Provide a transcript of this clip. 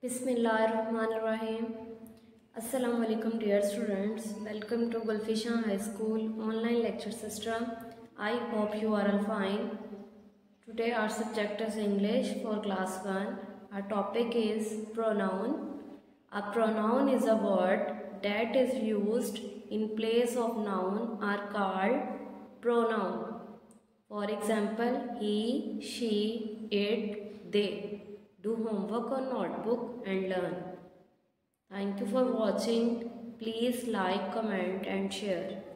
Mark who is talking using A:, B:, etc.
A: Bismillahirrahmanirrahim. Assalamu alaikum dear students. Welcome to Gulfishan High School online lecture system. I hope you are all fine. Today our subject is English for class 1. Our topic is pronoun. A pronoun is a word that is used in place of noun are called pronoun. For example, he, she, it, they. Do homework on notebook and learn. Thank you for watching. Please like, comment and share.